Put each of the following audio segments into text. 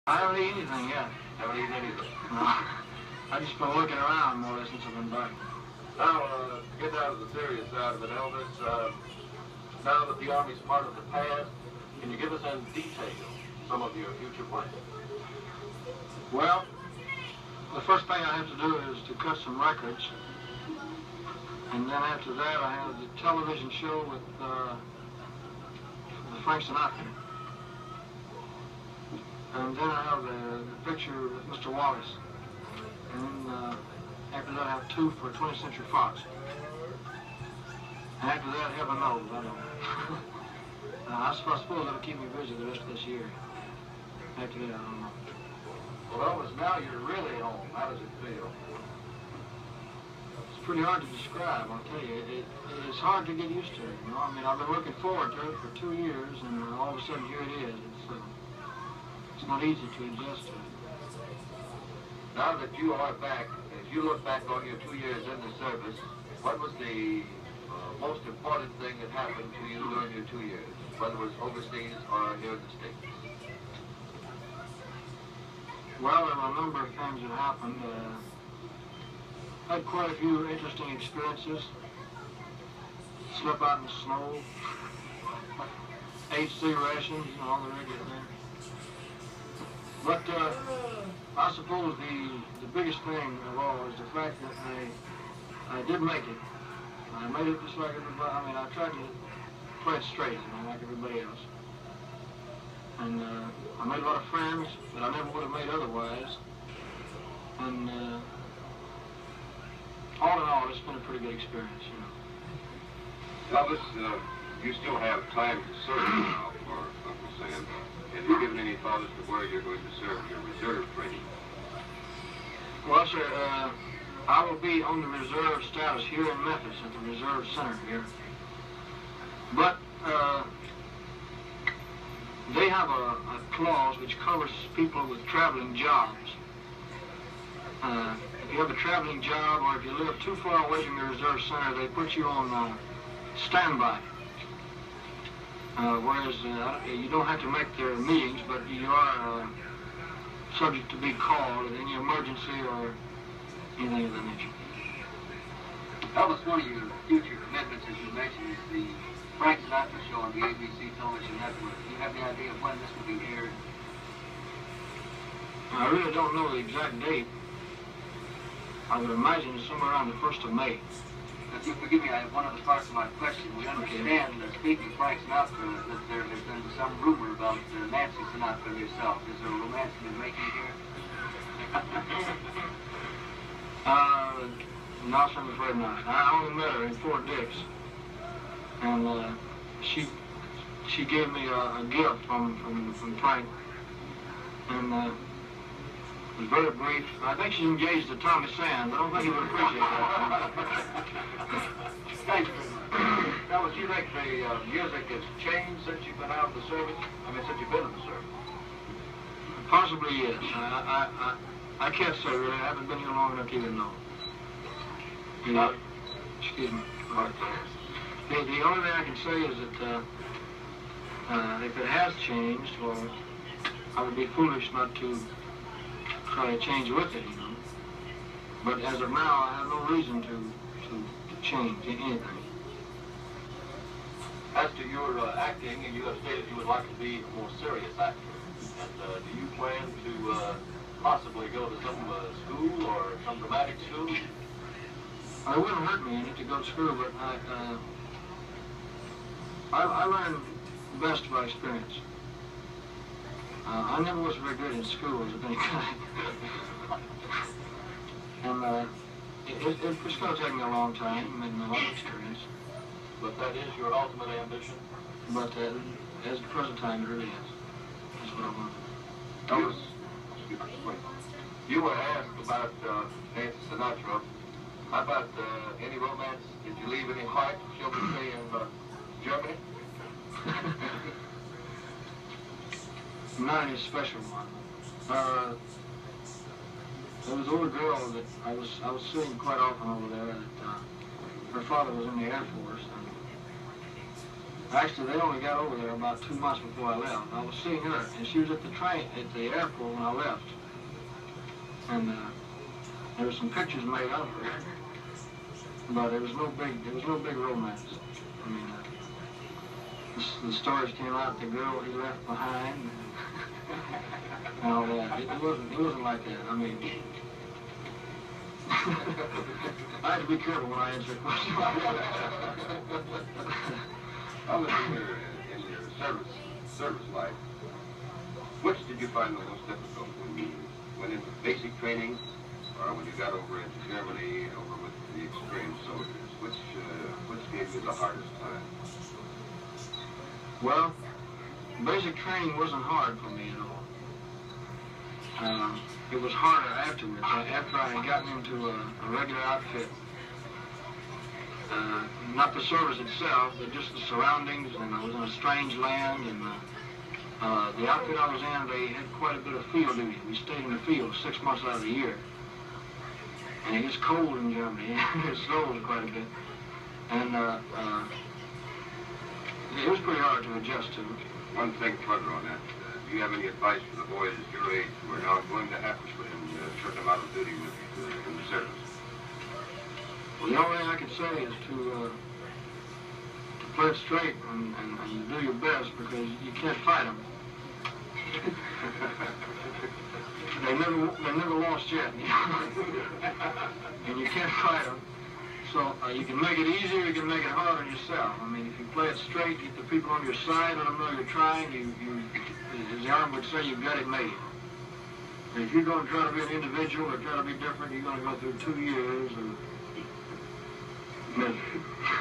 I haven't eaten anything yet. Haven't eaten anything? No. I just been looking around more or less since I've been back. Now, get down to the serious side of it, Elvis. Now that the Army's part of the past, can you give us in detail some of your future plans? Well, the first thing I have to do is to cut some records. And then after that, I have the television show with Frank Sinatra. And then I have the picture with Mr. Wallace. And then after that, I have two for 20th Century Fox. And after that, heaven knows, I don't know. I suppose that'll keep me busy the rest of this year. After that, I don't know. Well, Elvis, now you're really home. How does it feel? It's pretty hard to describe, I'll tell you. It's hard to get used to it, you know. I mean, I've been looking forward to it for 2 years, and all of a sudden, here it is. It's not easy to adjust to it. Now that you are back, as you look back on your 2 years in the service, what was the most important thing that happened to you during your 2 years, whether it was overseas or here in the States? Well, there were a number of things that happened. I had quite a few interesting experiences. Slept out in the snow, ate 3 rations, and all the regular things. But I suppose the biggest thing of all is the fact that I did make it. I made it just like everybody. I mean, I tried to play it straight, you know, like everybody else. And I made a lot of friends that I never would have made otherwise. And all in all, it's been a pretty good experience, you know. Elvis, you still have time to serve now for Uncle Sam. Have you given any thought as to where you're going to serve your reserve training? Well, sir, I will be on the reserve status here in Memphis at the Reserve Center here. But they have a clause which covers people with traveling jobs. If you have a traveling job or if you live too far away from your reserve center, they put you on standby. Whereas you don't have to make their meetings, but you are subject to be called in any emergency or anything of that nature. Elvis, one of your future commitments, as you mentioned, is the Frank Sinatra show on the ABC television network. Do you have any idea of when this will be aired? I really don't know the exact date. I would imagine it's somewhere around the 1st of May. If you forgive me, I have one other part of my question. We understand, speaking of Frank Sinatra, that there has been some rumor about Nancy Sinatra and yourself. Is there a romance in the making here? No, sir, I'm afraid not. I only met her in Fort Dix. And she gave me a gift from Frank. And it was very brief. I think she's engaged to Tommy Sands. I don't think he would appreciate that. Thank you. Now, do you think the music has changed since you've been out of the service? I mean, since you've been in the service? Possibly, yes. I can't say really. I haven't been here long enough to even know. You know, excuse me. The only thing I can say is that if it has changed, well, I would be foolish not to try to change with it, you know. But as of now, I have no reason to change anything. As to your acting, and you have stated you would like to be a more serious actor. And do you plan to possibly go to some school or some dramatic school? It wouldn't hurt me any to go to school, but I learned best by experience. I never was very good in schools of any kind. And it's going to take me a long time, and a lot of experience. But that is your ultimate ambition? But as the present time, it really is. That's what I want. Elvis, you were asked about Nancy Sinatra. How about any romance? Did you leave any heart, shall we say, in Germany? Not any special one. There was a little girl that I was seeing quite often over there. That her father was in the Air Force, Actually, they only got over there about 2 months before I left. I was seeing her, and she was at the airport when I left. And there were some pictures made of her, but there was no big romance. I mean, the stories came out. The girl he left behind, and all that. It wasn't like that. I mean, I have to be careful when I answer a question. How was in your service life? Which did you find the most difficult when you went into basic training, or when you got over into Germany, over with the experienced soldiers? Which gave you the hardest time? Well, basic training wasn't hard for me at all. It was harder afterwards, after I had gotten into a regular outfit. Not the service itself, but just the surroundings, and I was in a strange land, and the outfit I was in, they had quite a bit of field duty. We stayed in the field 6 months out of the year. And it gets cold in Germany. It snows quite a bit. And it was pretty hard to adjust to. One thing further on that, do you have any advice for the boys at your age who are now going to have to put in a certain amount of duty in the service? Well, the only thing I can say is to play it straight and do your best, because you can't fight them. They never lost yet, and you can't fight them. So you can make it easier, you can make it harder on yourself. I mean, if you play it straight, get the people on your side, let them know you're trying. As the Army would say, you've got it made. And if you're going to try to be an individual or try to be different, you're going to go through 2 years of misery.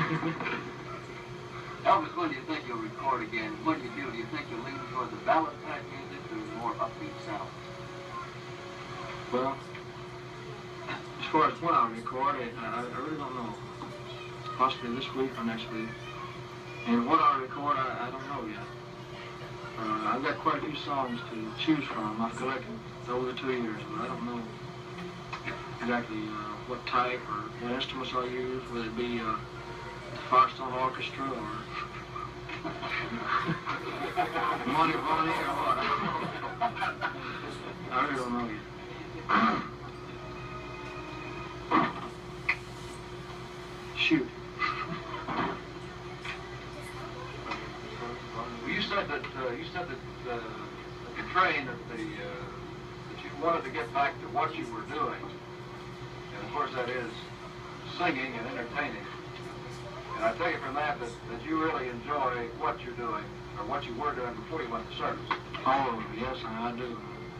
Elvis, when do you think you'll record again? When you do you think you'll lean toward the ballad type music or more upbeat sound? Well, as far as when I'll record, I really don't know. Possibly this week or next week. And what I'll record, I don't know yet. I've got quite a few songs to choose from. I've collected over the 2 years, but I don't know exactly what type or what instruments I'll use, whether it be Firestone Orchestra or Monty Bonnie or what. I really don't know yet. Shoot. Well, you said that you trained that you wanted to get back to what you were doing, and of course that is singing and entertaining. And I take it from that you really enjoy what you're doing, or what you were doing before you went to service. Oh, yes, I do.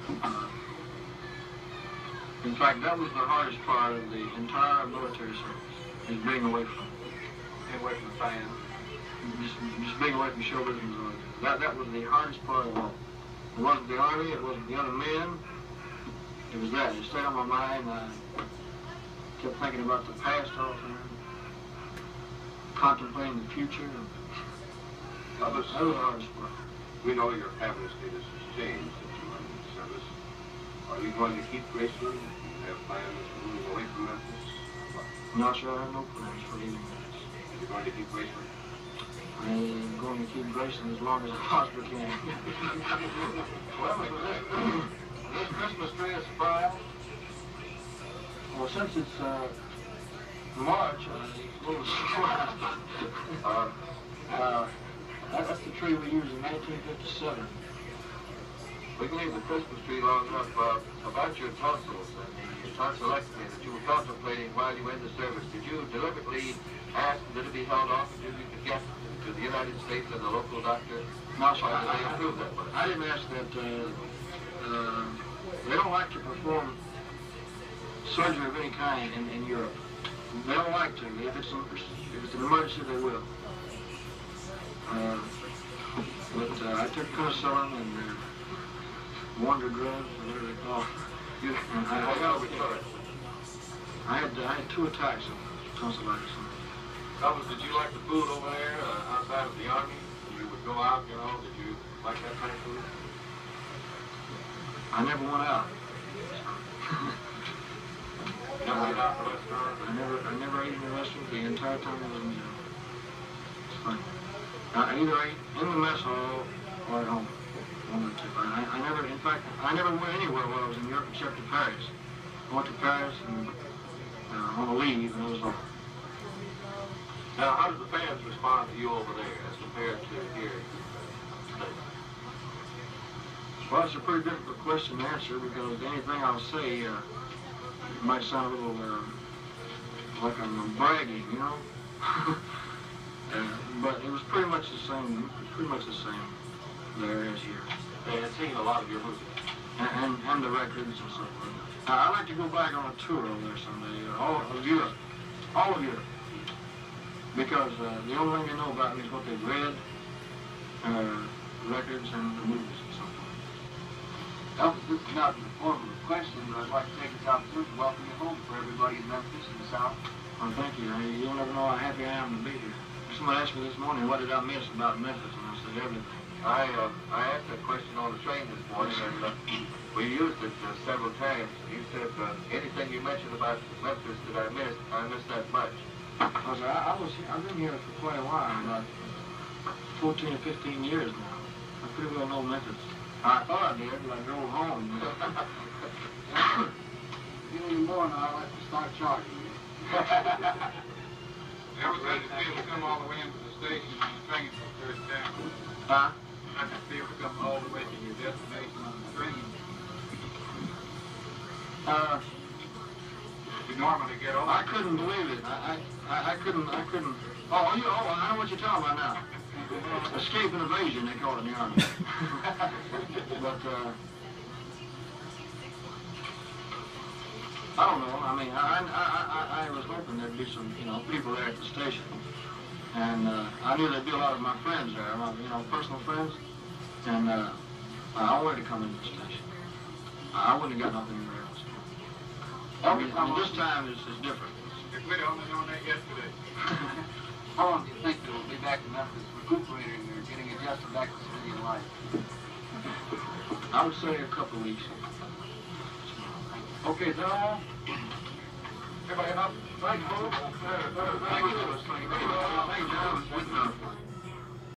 In fact, that was the hardest part of the entire military service, is being away from The band. just being away from show business. That was the hardest part of all. It wasn't the Army, it wasn't the other men. It was that. It stayed on my mind. I kept thinking about the past all the time, contemplating the future. That was the hardest part. We know your family status has changed since you went into service. Are you going to keep Graceland? Do you have plans to move away from Memphis? No, sir, I have no plans for leaving Memphis. You're going to keep Graceland? I'm going to keep Graceland as long as I possibly can. Well, this Christmas tree is spry. Well, since it's March, it's a little surprised. That's the tree we used in 1957. We can leave the Christmas tree long enough about your tonsils and the tonsillectomy that you were contemplating while you were in the service. Did you deliberately ask that it be held off until you could get to the United States and the local doctor? No, sir, Or did they approve that one? I didn't ask that. They don't like to perform surgery of any kind in Europe. They don't like to. If it's an emergency, they will. But I took penicillin and wonder drugs, or whatever they call it. I had 2 attacks of tonsillitis. Elvis, did you like the food over there outside of the Army? You would go out, you know, did you like that kind of food? I never went out. Never went out to a restaurant? I never ate in a restaurant the entire time I was in jail. It's funny. I either ate in the mess hall or at home. I never, in fact, I never went anywhere while I was in Europe except to Paris. I went to Paris and on a leave, and it was all. Now, how did the fans respond to you over there as compared to here in the States? Well, it's a pretty difficult question to answer because anything I'll say might sound a little like I'm bragging, you know. But it was pretty much the same. There as here. They had seen a lot of your movies. And the records and so forth. I'd like to go back on a tour over there someday, all of Europe, because the only thing they know about me is what they've read, records and the movies and so forth. Elvis, this is not an formal question, but I'd like to take this opportunity to welcome you home for everybody in Memphis and the South. Well, thank you. You'll never know how happy I am to be here. Somebody asked me this morning, what did I miss about Memphis? And I said, everything. I asked that question on the train this morning, and we used it several times. You said anything you mentioned about Memphis that I missed that much. I've been here for quite a while, about 14 or 15 years now. I pretty well know Memphis. I thought I did, but I drove home. You know any more now, I'll have to start charging you. Everybody still come all the way into the station on the train for the first time. Huh? I can still come all the way to your destination on the train. You normally get over. I couldn't believe it. I couldn't. Oh, I know what you're talking about now. Escape and evasion, they call it in the Army. But, I don't know. I mean, I was hoping there'd be some, people there at the station. And I knew there'd be a lot of my friends there, personal friends. And I wanted to come into the station. I wouldn't have got nothing anywhere else. I mean, this time is different. If we'd only known that yesterday. How long do you think you'll be back in Memphis, recuperating or getting adjusted back to civilian life? I would say a couple of weeks. Okay, is that all? Everybody enough? Thank you, folks. Thank you. Thank you.